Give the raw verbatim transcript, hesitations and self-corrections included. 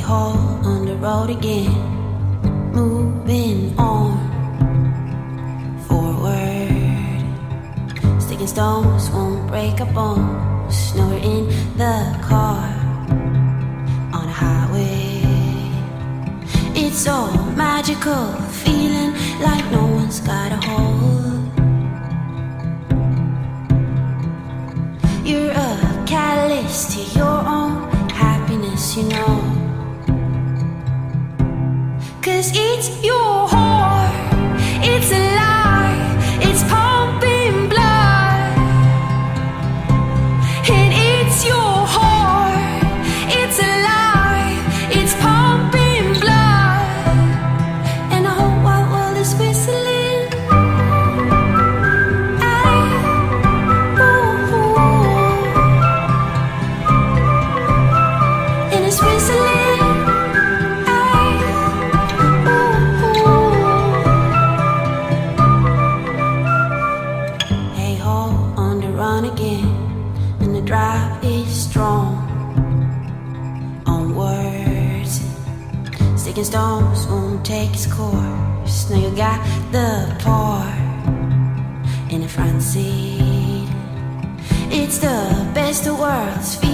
hole on the road again, moving on forward. Sticking stones won't break a bone. Now we're in the car on a highway. It's so magical, feeling like no one's got a hold. You're a catalyst to your own happiness, you know. 'Cause it's your heart, it's alive, it's pumping blood. And it's your heart, it's alive, it's pumping blood. And the whole wide world is whistling. I, ooh, ooh. And it's whistling. Drive is strong onwards. Sticking stones won't take its course. Now you got the part in the front seat. It's the best of worlds.